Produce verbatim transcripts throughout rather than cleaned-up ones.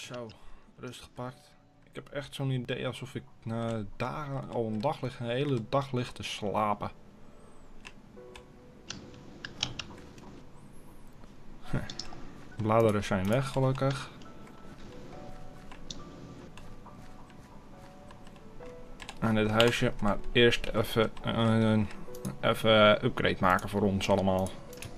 Zo, rust gepakt. Ik heb echt zo'n idee alsof ik na dagen al een dag lig, een hele dag lig te slapen. De bladeren zijn weg gelukkig. Aan dit huisje, maar eerst even uh, even upgrade maken voor ons allemaal.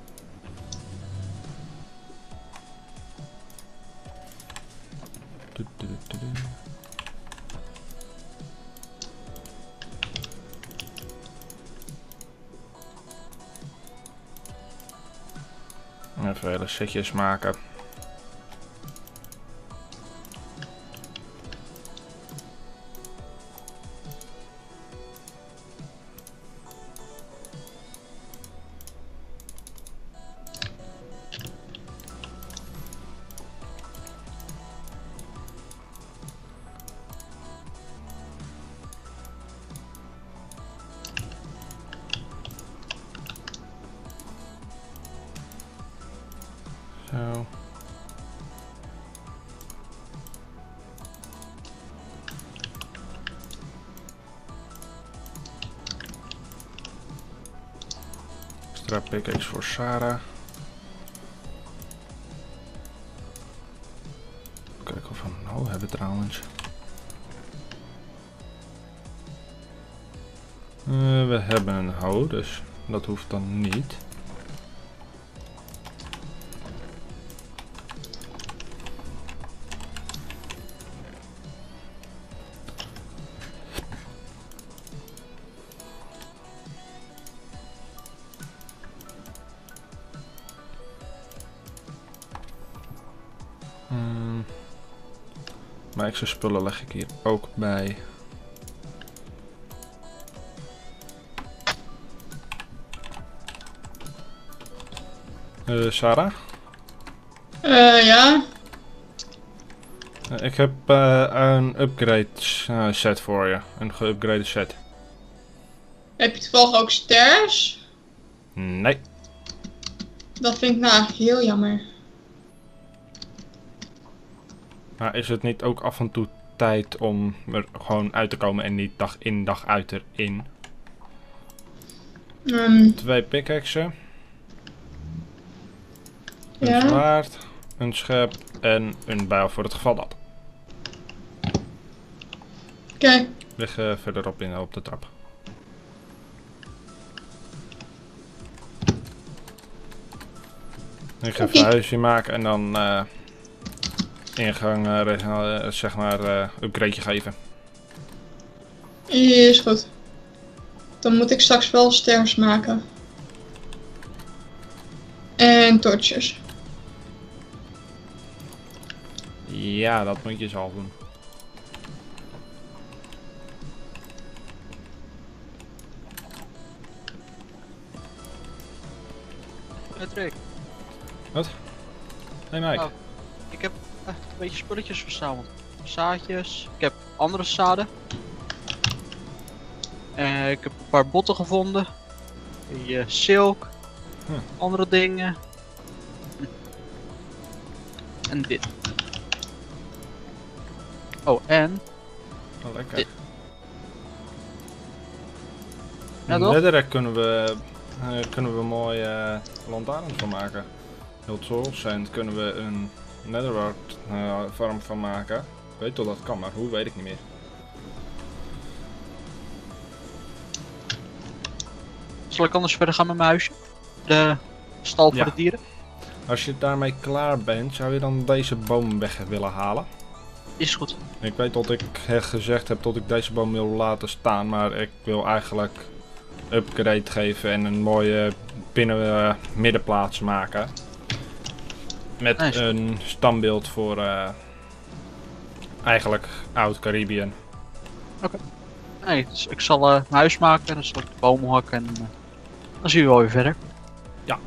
Du, du, du, du. Even hele setjes maken. Zo. Extra pickaxe voor Sarah. Kijken of we een hoe hebben trouwens. Uh, we hebben een hoe, dus dat hoeft dan niet. Hmm. Maar extra spullen leg ik hier ook bij. Uh, Sarah? Uh, ja. Uh, ik heb uh, een upgrade uh, set voor je. Een geupgrade set. Heb je toevallig ook stairs? Nee. Dat vind ik nou eigenlijk heel jammer. Maar is het niet ook af en toe tijd om er gewoon uit te komen en niet dag in dag uit erin? Um, Twee pickaxen. Een ja. zwaard, een schep en een bijl voor het geval dat. Oké. Okay. Liggen verderop in op de trap. Ik ga even een huisje maken en dan uh, ingang uh, uh, zeg maar uh, upgradeje geven. Is goed. Dan moet ik straks wel stairs maken. En torches. Ja, dat moet je zelf doen. Patrick. Wat? Hey Mike. Oh, ik heb uh, een beetje spulletjes verzameld. Zaadjes. Ik heb andere zaden. Uh, ik heb een paar botten gevonden. Die, uh, silk. Huh. Andere dingen. En dit. Oh, en... Oh, lekker. Dit. Ja, In toch? Netherrack kunnen we, uh, kunnen we mooi uh, lantaarns van maken. Heel soul sand kunnen we een netherwart uh, farm van maken. Ik weet toch dat kan, maar hoe weet ik niet meer. Zal ik anders verder gaan met mijn huisje? De stal voor Ja. de dieren? Als je daarmee klaar bent, zou je dan deze boom weg willen halen? Is goed. Ik weet dat ik gezegd heb dat ik deze boom wil laten staan, maar ik wil eigenlijk upgrade geven en een mooie binnen uh, middenplaats maken. Met Nice. een standbeeld voor uh, eigenlijk oud Caribbean. Nee, dus ik zal uh, mijn huis maken, dan zal ik de bomen hakken en uh, dan zien we wel weer verder. Ja.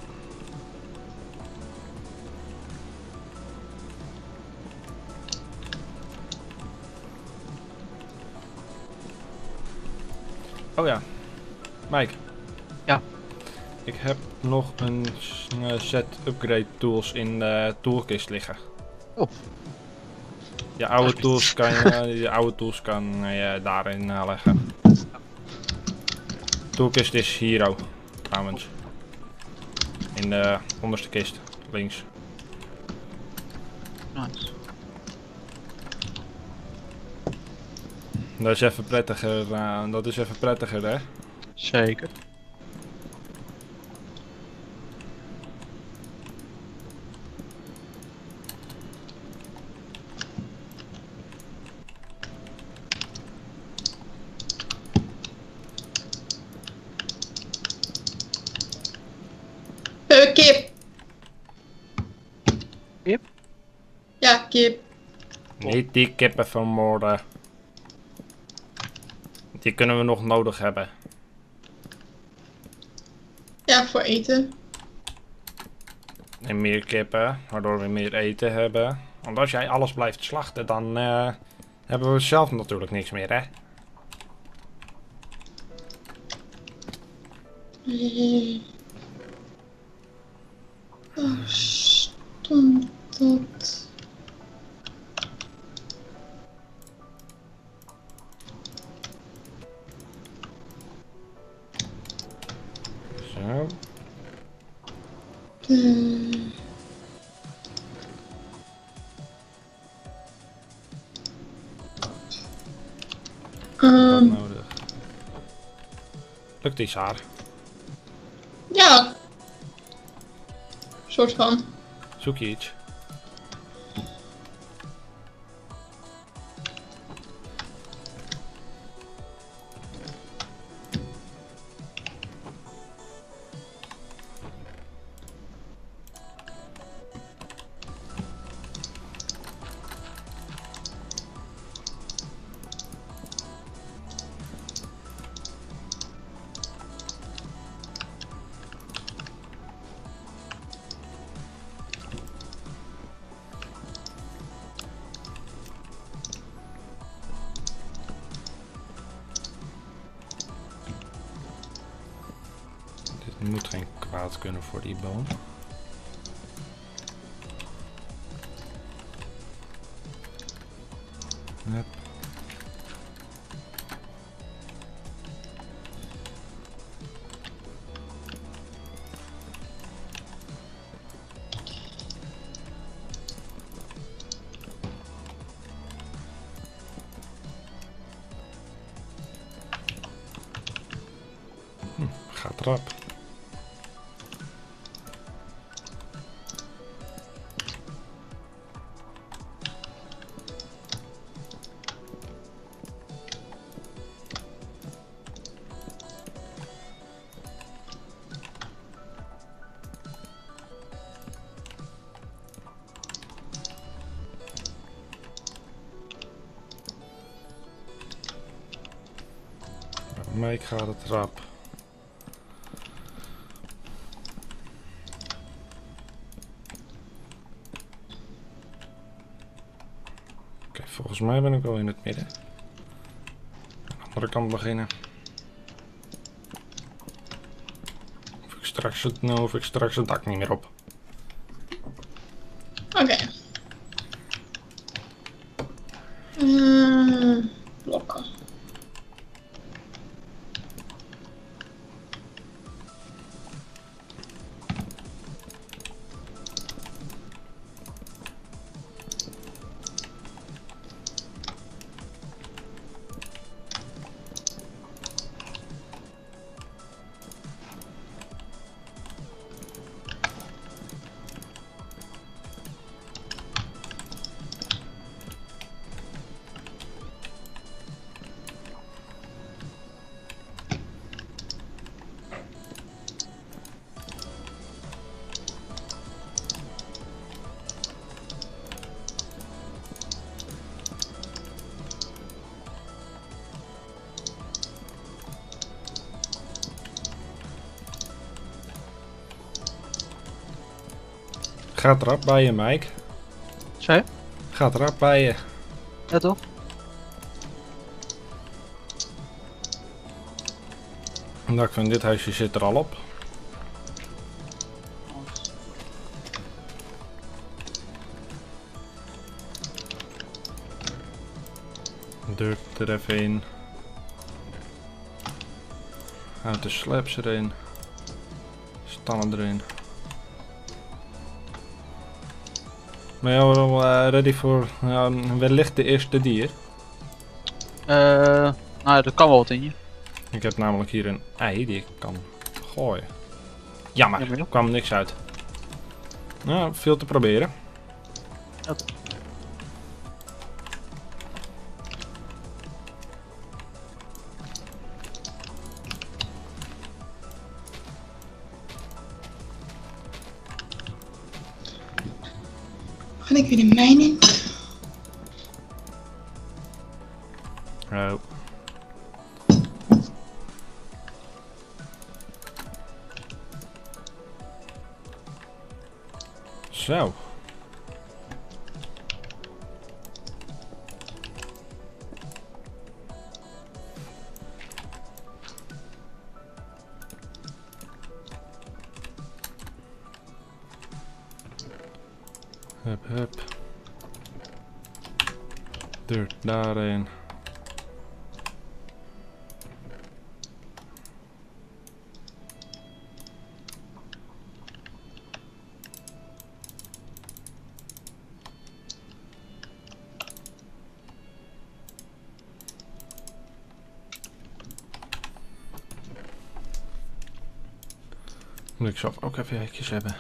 Oh ja, Mike. Ja. Ik heb nog een set upgrade tools in de toolkist liggen. Oh. Je oude tools kan je, je oude tools kan je daarin uh, leggen. Toolkist is hier ook, trouwens. In de onderste kist, links. Nice. Dat is even prettiger, uh, dat is even prettiger, hè? Zeker. Uh, kip. Kip? Ja, kip. Niet die kippen vermoorden. Die kunnen we nog nodig hebben. Ja, voor eten. En meer kippen, waardoor we meer eten hebben. Want als jij alles blijft slachten, dan uh, hebben we zelf natuurlijk niks meer, hè? Uh, oh, stond dat? Zo. De... Wat Um, nodig. Lukt die haar? ja. Soort van. Zoek je iets? Dit moet geen kwaad kunnen voor die boom. Hup. Hm, gaat rap. Bij mij gaat het rap. Oké, volgens mij ben ik wel in het midden. Aan de andere kant beginnen. Of ik straks het, nou, of ik straks het dak niet meer op. Oké. Okay. Uh, blokken. Gaat rap bij je, Mike. Zei je? Gaat rap bij je. Ja toch? Nou, ik vind dit huisje zit er al op. Dirt er even in. Houd de slabs erin. Stammen erin. Ben je al uh, ready voor uh, wellicht de eerste dier? Uh, nou, er kan wel wat in je. Ik heb namelijk hier een ei die ik kan gooien. Jammer, Ja, maar er kwam niks uit. Nou, veel te proberen. Ja. Ga ik weer de mijn in? Oh. Zo. Hup, hup. Dirt daarin. Moet ik zelf ook even hekjes hebben.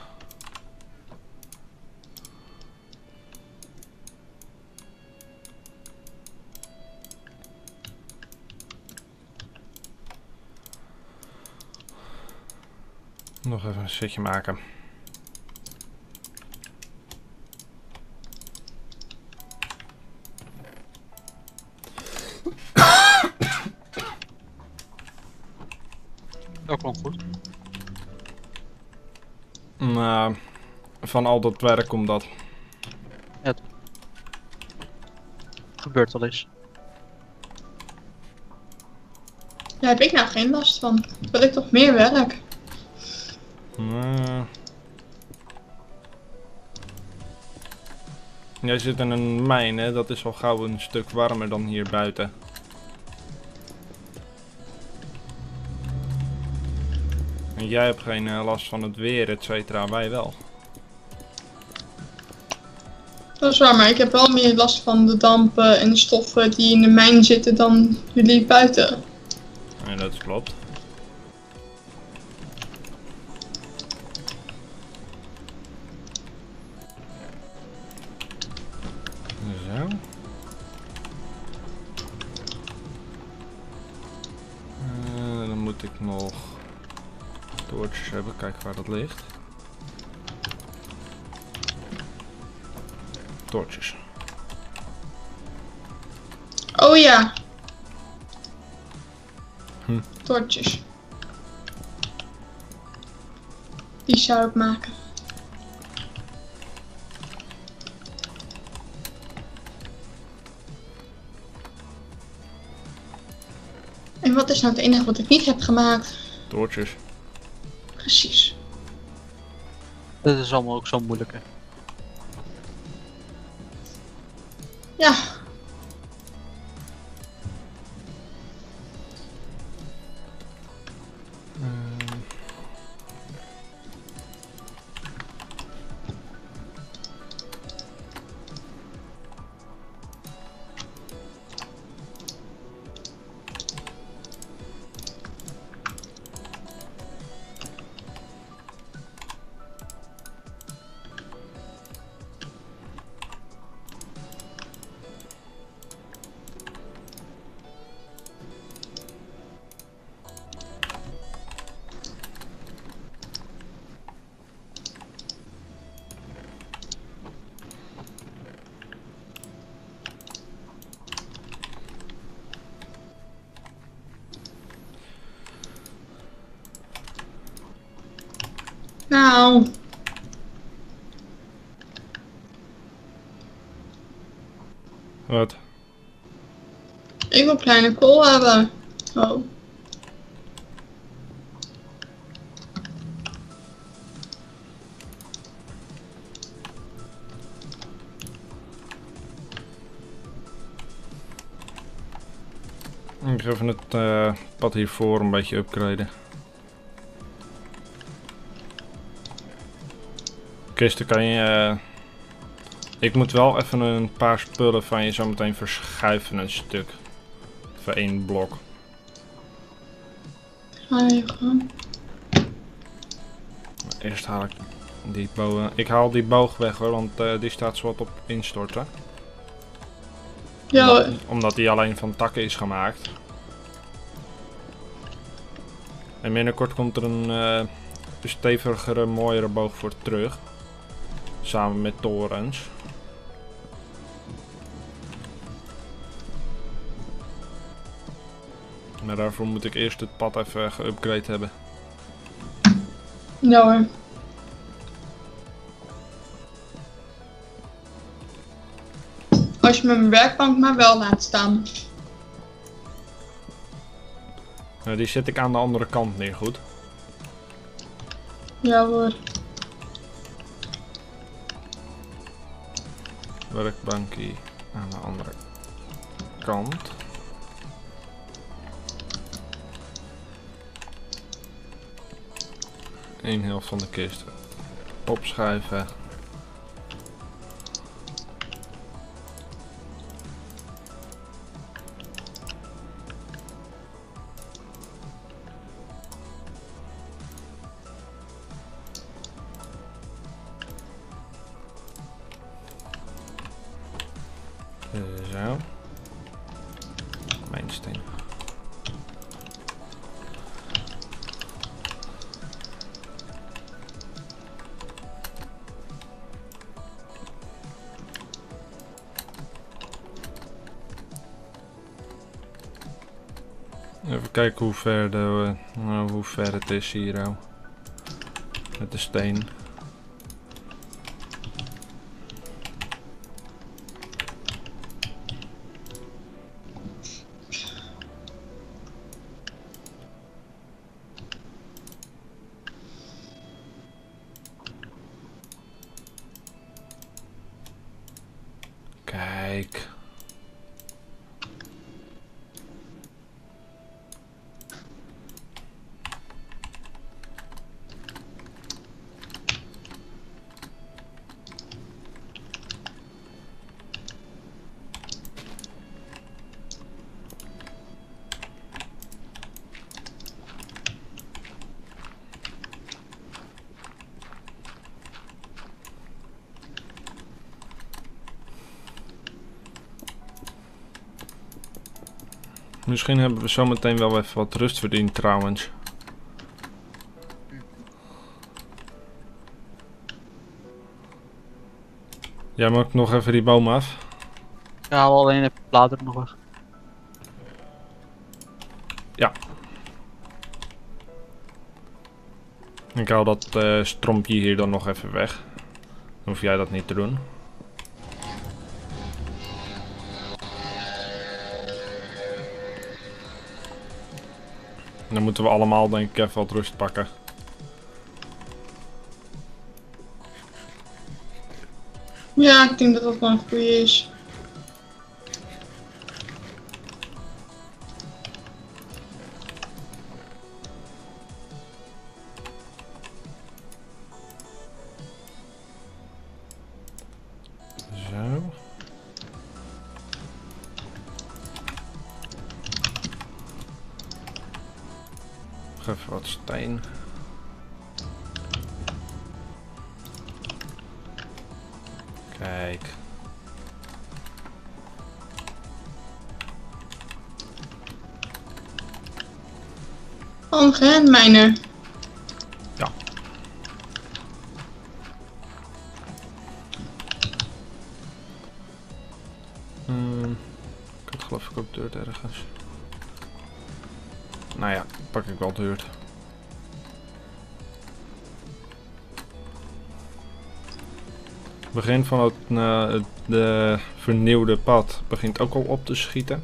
Nog even een setje maken. Dat klonk goed. Nou, van al dat werk komt dat. Gebeurt wel eens. Daar heb ik nou geen last van. Wil ik toch meer werk? Nou. Jij zit in een mijn, hè? Dat is al gauw een stuk warmer dan hier buiten. En jij hebt geen uh, last van het weer, et cetera. Wij wel. Dat is waar, maar ik heb wel meer last van de dampen en de stoffen die in de mijn zitten dan jullie buiten. En dat klopt. Zo. Uh, dan moet ik nog toortjes hebben, kijk waar dat ligt. Toortjes. Oh ja. Hm. Tortjes. Die zou ik maken. En wat is nou het enige wat ik niet heb gemaakt? Toortjes. Precies. Dat is allemaal ook zo moeilijk, hè. Ja. Nou. Wat? Ik wil kleine kool hebben. Oh. Ik ga even het uh, pad hiervoor een beetje upgraden. Kisten kan je... Uh, ik moet wel even een paar spullen van je zo meteen verschuiven een stuk. Even één blok. Ga je gaan. Eerst haal ik die boog. Ik haal die boog weg hoor, want uh, die staat zo wat op instorten. Ja, Omdat, omdat die alleen van takken is gemaakt. En binnenkort komt er een uh, stevigere, mooiere boog voor terug. Samen met torens. Maar daarvoor moet ik eerst het pad even geüpgrade hebben. ja hoor. Als je mijn werkbank maar wel laat staan. Nou, die zet ik aan de andere kant neer, goed? Ja hoor. Werkbankie aan de andere kant. Eén helft van de kist opschuiven. Zo. Mijn steen. Even kijken hoe ver, de, uh, hoe ver het is hier. Oh. Met de steen. Kijk. Misschien hebben we zometeen wel even wat rust verdiend trouwens. Jij maakt nog even die boom af. Ik haal alleen de bladeren nog weg. Ja. Ik haal dat uh, strompje hier dan nog even weg. Dan hoef jij dat niet te doen. Dan moeten we allemaal denk ik even wat rust pakken. Ja, ik denk dat dat wel een goeie is. Zo. Even wat steen. Kijk. Oh, een grindminer. Ja. Hmm, ik had geloof ik ook dirt ergens. Nou ja, pak ik wel dirt. Het begin van het, uh, het de vernieuwde pad begint ook al op te schieten.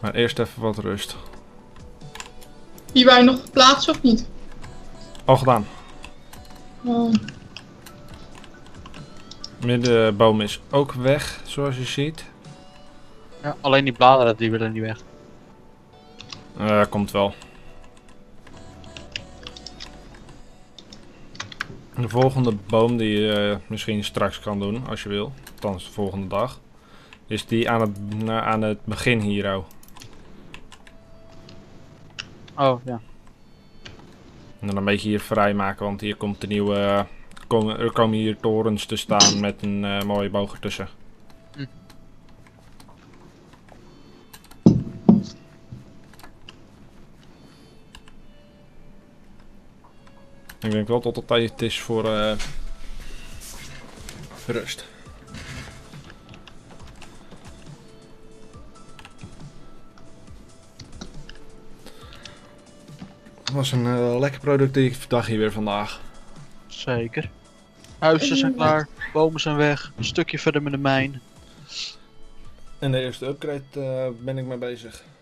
Maar eerst even wat rust. Die wou je nog verplaatsen of niet? Al gedaan. Oh. Middenboom is ook weg, zoals je ziet. Ja, alleen die bladeren die willen niet weg. Uh, komt wel. De volgende boom die je uh, misschien straks kan doen, als je wil. Althans de volgende dag. Is die aan het, uh, aan het begin hier. Oh. Oh, ja. En dan een beetje hier vrijmaken, want hier komt de nieuwe... Uh, komen, er komen hier torens te staan met een uh, mooie boog ertussen. Hm. Ik denk wel tot het tijd is voor uh, rust. Het was een uh, lekker productief dagje weer vandaag. Zeker. Huizen zijn klaar, bomen zijn weg, een stukje verder met de mijn. En de eerste upgrade uh, ben ik mee bezig.